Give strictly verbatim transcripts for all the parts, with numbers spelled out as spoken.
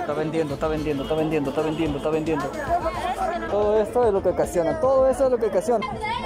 Está vendiendo, está vendiendo, está vendiendo, está vendiendo, está vendiendo. Todo esto es lo que ocasiona, todo eso es lo que ocasiona.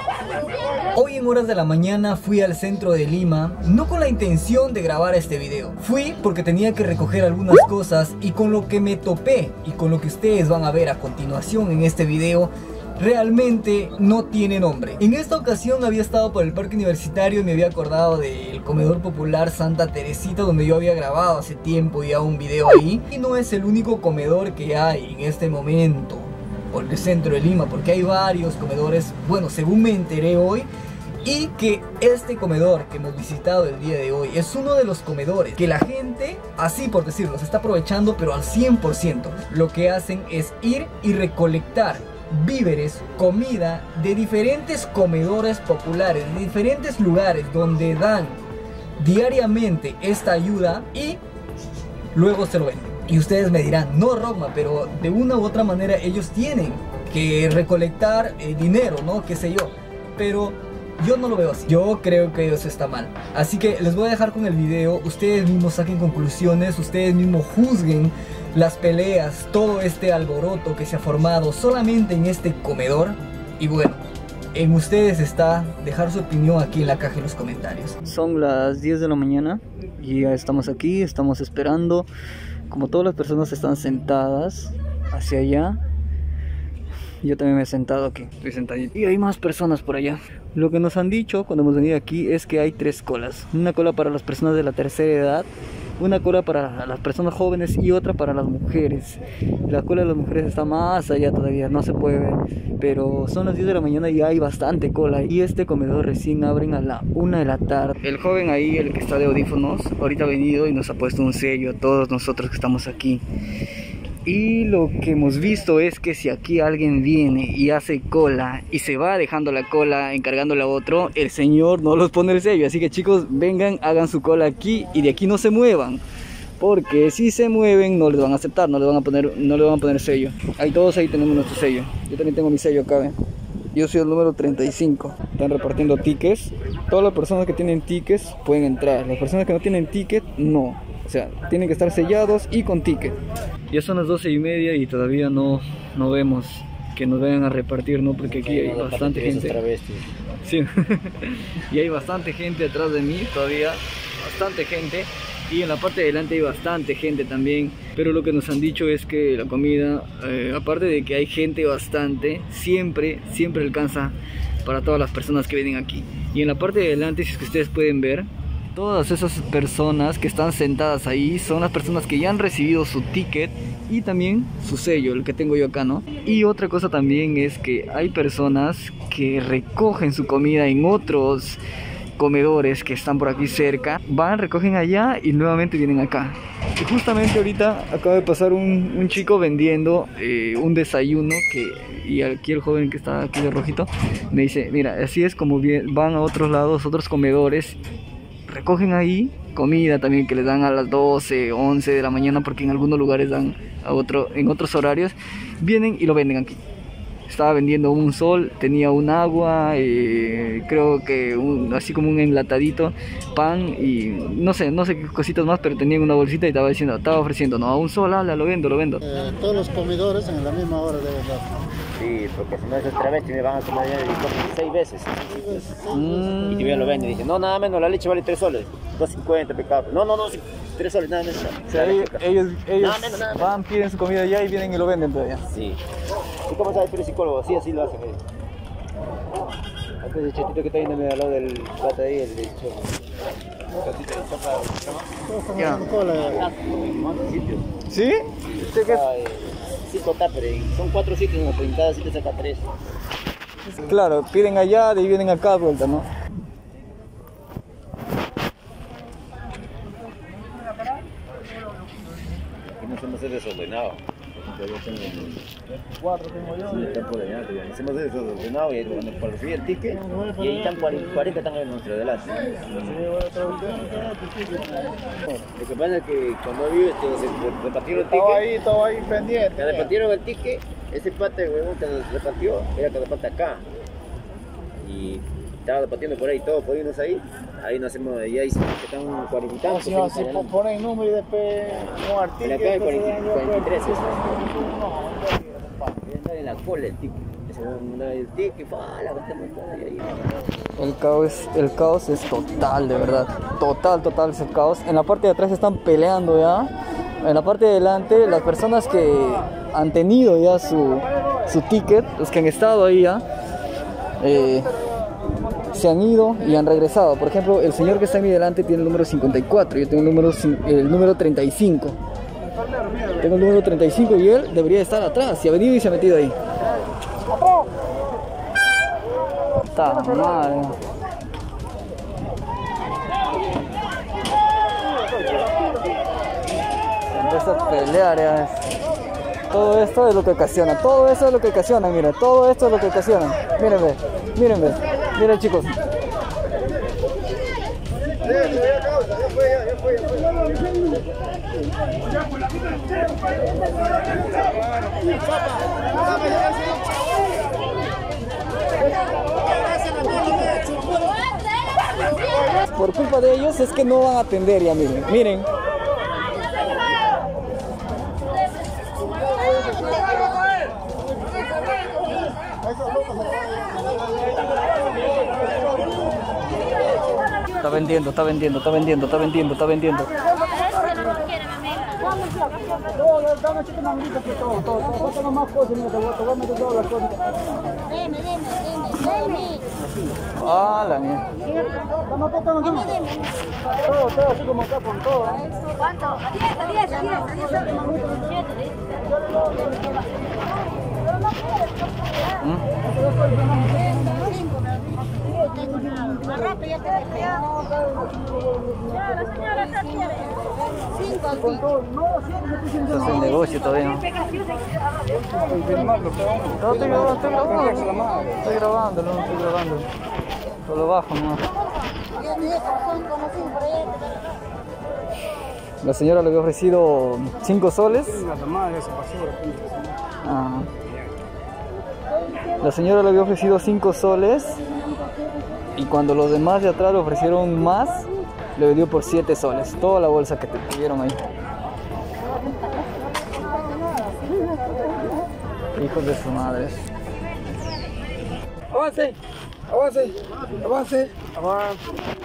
Hoy en horas de la mañana fui al centro de Lima, no con la intención de grabar este video. Fui porque tenía que recoger algunas cosas y con lo que me topé y con lo que ustedes van a ver a continuación en este video, realmente no tiene nombre. En esta ocasión había estado por el parque universitario y me había acordado del comedor popular Santa Teresita, donde yo había grabado hace tiempo ya un video ahí. Y no es el único comedor que hay en este momento por el centro de Lima, porque hay varios comedores, bueno, según me enteré hoy. Y que este comedor que hemos visitado el día de hoy es uno de los comedores que la gente, así por decirlo, se está aprovechando pero al cien por ciento. Lo que hacen es ir y recolectar víveres, comida de diferentes comedores populares, de diferentes lugares donde dan diariamente esta ayuda y luego se lo venden. Y ustedes me dirán, no Rockman, pero de una u otra manera ellos tienen que recolectar eh, dinero, ¿no? Qué sé yo, pero yo no lo veo así. Yo creo que eso está mal. Así que les voy a dejar con el video. Ustedes mismos saquen conclusiones. Ustedes mismos juzguen las peleas, todo este alboroto que se ha formado solamente en este comedor. Y bueno, en ustedes está dejar su opinión aquí en la caja de los comentarios. Son las diez de la mañana y ya estamos aquí, estamos esperando. Como todas las personas están sentadas hacia allá, yo también me he sentado aquí, estoy sentadito. Y hay más personas por allá. Lo que nos han dicho cuando hemos venido aquí es que hay tres colas. Una cola para las personas de la tercera edad, una cola para las personas jóvenes y otra para las mujeres. La cola de las mujeres está más allá todavía, no se puede ver. Pero son las diez de la mañana y hay bastante cola. Y este comedor recién abren a la una de la tarde. El joven ahí, el que está de audífonos, ahorita ha venido y nos ha puesto un sello a todos nosotros que estamos aquí. Y lo que hemos visto es que si aquí alguien viene y hace cola y se va dejando la cola, encargándole a otro, el señor no los pone el sello. Así que chicos, vengan, hagan su cola aquí y de aquí no se muevan, porque si se mueven no les van a aceptar, no les van a poner, no les van a poner sello. Ahí todos ahí tenemos nuestro sello. Yo también tengo mi sello acá, ¿ven? Yo soy el número treinta y cinco. Están repartiendo tickets. Todas las personas que tienen tickets pueden entrar. Las personas que no tienen ticket, no. O sea, tienen que estar sellados y con ticket. Ya son las doce y media y todavía no, no vemos que nos vayan a repartir, ¿no? Porque aquí hay bastante gente. Sí. Y hay bastante gente atrás de mí todavía. Bastante gente. Y en la parte de delante hay bastante gente también. Pero lo que nos han dicho es que la comida, eh, aparte de que hay gente bastante, siempre, siempre alcanza para todas las personas que vienen aquí. Y en la parte de delante, si es que ustedes pueden ver, todas esas personas que están sentadas ahí son las personas que ya han recibido su ticket y también su sello, el que tengo yo acá, ¿no? Y otra cosa también es que hay personas que recogen su comida en otros comedores que están por aquí cerca, van, recogen allá y nuevamente vienen acá. Y justamente ahorita acaba de pasar un, un chico vendiendo eh, un desayuno que, y aquí el joven que está aquí de rojito me dice, mira, así es como van a otros lados, otros comedores, recogen ahí comida también que les dan a las doce, once de la mañana, porque en algunos lugares dan a otro, en otros horarios, vienen y lo venden aquí. Estaba vendiendo un sol, tenía un agua, eh, creo que un, así como un enlatadito, pan y no sé, no sé qué cositas más, pero tenía una bolsita y estaba diciendo, estaba ofreciendo, no, a un sol, habla, lo vendo, lo vendo. Eh, todos los comedores en la misma hora de verdad. Sí, porque si no es otra vez me van a comer seis veces. Mm. Y todavía lo venden y dicen, no, nada menos, la leche vale tres soles, dos cincuenta, pecado. No, no, no, tres soles, nada menos. O sea, ellos, ellos, ellos nada menos, nada menos. Van, piden su comida allá y vienen y lo venden todavía. Sí. ¿Y cómo sabe el psicólogo? Sí, así lo hacen ellos. Aquí el chatito que está yendo al lado del plata ahí, el de choco. Ya. ¿Sí? ¿Sí? Cinco táperes, son cuatro sitios, ¿no? En cada sitio saca tres. Claro, piden allá, de ahí vienen acá de vuelta, ¿no? Aquí no hacemos desordenado. Cuatro tengo yo. Sí, están por allá, hacemos desordenado y cuando recibí el ticket, y ahí están cuarenta, están en nuestro delante. Lo que pasa es que cuando vive, se repartieron el ticket. Estaba ahí, estaba ahí pendiente. Cuando repartieron el ticket, ese pata de huevón que nos repartió era que nos falta acá. Y estaba repartiendo por ahí todo, por irnos ahí. ahí no hacemos, ya hicimos que están cuarenta y tantos. Si no, si ponen número y después un artículo. Acá hay cuarenta y tres. En la cola el ticket. El ticket, la El caos, el caos es total, de verdad. Total, total es el caos. En la parte de atrás están peleando ya. En la parte de delante, las personas que han tenido ya su, su ticket, los que han estado ahí ya, eh, se han ido y han regresado. Por ejemplo, el señor que está a mi delante tiene el número cincuenta y cuatro, yo tengo el número, el número treinta y cinco. Tengo el número treinta y cinco y él debería estar atrás. Y ha venido y se ha metido ahí. Está madre. Empieza a pelear ya. Todo esto es lo que ocasiona. Todo eso es lo que ocasiona, mira. Todo esto es lo que ocasiona. Mírenme, mírenme. Miren, chicos. Por culpa de ellos es que no van a atender ya, miren, miren. Está vendiendo, está vendiendo, está vendiendo, está vendiendo, está vendiendo. Ah, la mía. Todo, todo así como acá con todo. ¿Cuánto? A diez, a diez, a diez, a diez. Más rápido, ya te la señora ya quiere. Cinco, cinco. Esto es el negocio todavía. No, estoy grabando, estoy grabando. Estoy grabando, no estoy grabando. Solo bajo, no. La señora le había ofrecido cinco soles. Ah. La señora le había ofrecido cinco soles. Y cuando los demás de atrás le ofrecieron más, le vendió por siete soles. Toda la bolsa que te tuvieron ahí. Hijos de su madre. Avance, avance, avance, avance.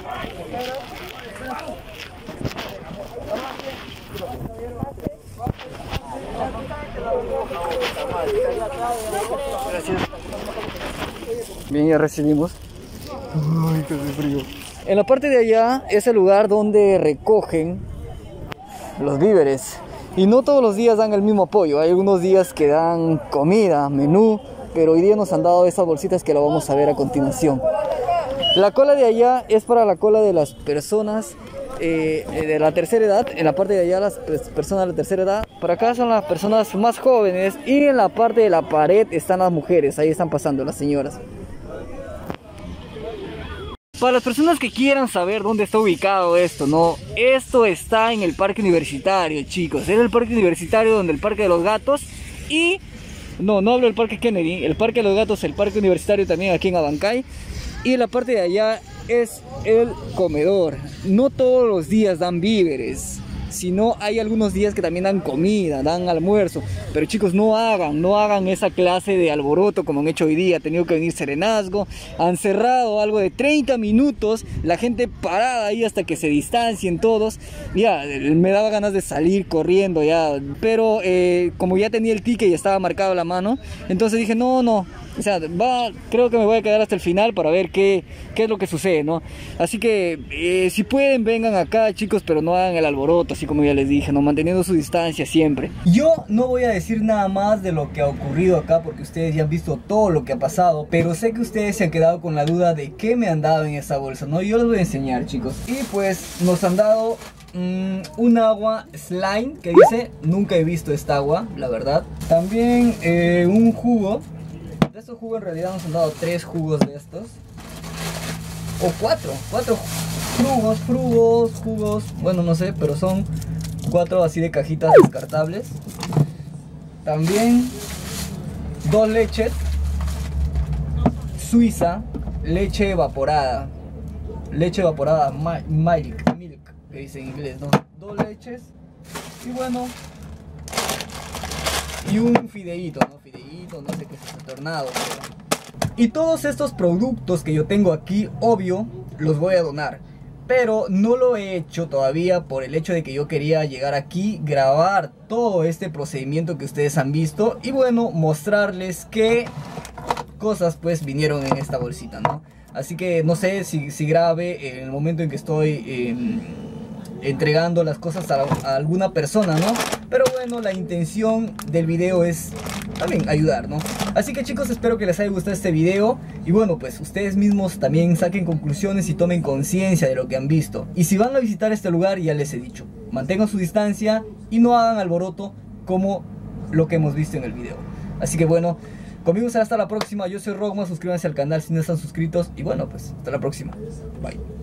Gracias. Bien, ya recibimos. Ay, qué frío. En la parte de allá es el lugar donde recogen los víveres. Y no todos los días dan el mismo apoyo. Hay algunos días que dan comida, menú, pero hoy día nos han dado esas bolsitas que la vamos a ver a continuación. La cola de allá es para la cola de las personas eh, de la tercera edad. En la parte de allá las personas de la tercera edad. Por acá son las personas más jóvenes. Y en la parte de la pared están las mujeres. Ahí están pasando las señoras. Para las personas que quieran saber dónde está ubicado esto, ¿no? Esto está en el parque universitario, chicos. Es el parque universitario donde el parque de los gatos y... No, no hablo del parque Kennedy. El parque de los gatos, el parque universitario también aquí en Abancay. Y la parte de allá es el comedor. No todos los días dan víveres, sino hay algunos días que también dan comida, dan almuerzo. Pero chicos, no hagan, no hagan esa clase de alboroto como han hecho hoy día. Ha tenido que venir Serenazgo, han cerrado algo de treinta minutos, la gente parada ahí hasta que se distancien todos. Ya, me daba ganas de salir corriendo ya, pero eh, como ya tenía el ticket y estaba marcado la mano, entonces dije, no, no. O sea, va, creo que me voy a quedar hasta el final para ver qué, qué es lo que sucede, ¿no? Así que, eh, si pueden, vengan acá, chicos, pero no hagan el alboroto, así como ya les dije, ¿no? Manteniendo su distancia siempre. Yo no voy a decir nada más de lo que ha ocurrido acá, porque ustedes ya han visto todo lo que ha pasado, pero sé que ustedes se han quedado con la duda de qué me han dado en esa bolsa, ¿no? Yo les voy a enseñar, chicos. Y pues, nos han dado mmm, un agua slime, que dice, nunca he visto esta agua, la verdad. También, eh, un jugo. De estos jugos en realidad nos han dado tres jugos de estos. O cuatro, cuatro jugos, frugos, jugos, bueno no sé, pero son cuatro así de cajitas descartables. También dos leches Suiza, leche evaporada. leche evaporada, milk, milk, que dice en inglés, ¿no? Dos leches y bueno, y un fideíto, ¿no? Fideíto, no sé qué es eso, tornado, pero... Y todos estos productos que yo tengo aquí, obvio, los voy a donar. Pero no lo he hecho todavía por el hecho de que yo quería llegar aquí, grabar todo este procedimiento que ustedes han visto y bueno, mostrarles qué cosas pues vinieron en esta bolsita, ¿no? Así que no sé si, si grabe en el momento en que estoy eh, entregando las cosas a, a alguna persona, ¿no? Pero bueno, la intención del video es también ayudar, ¿no? Así que chicos, espero que les haya gustado este video y bueno, pues ustedes mismos también saquen conclusiones y tomen conciencia de lo que han visto. Y si van a visitar este lugar, ya les he dicho, mantengan su distancia y no hagan alboroto como lo que hemos visto en el video. Así que bueno, conmigo será hasta la próxima. Yo soy Rogma, suscríbanse al canal si no están suscritos y bueno, pues hasta la próxima. Bye.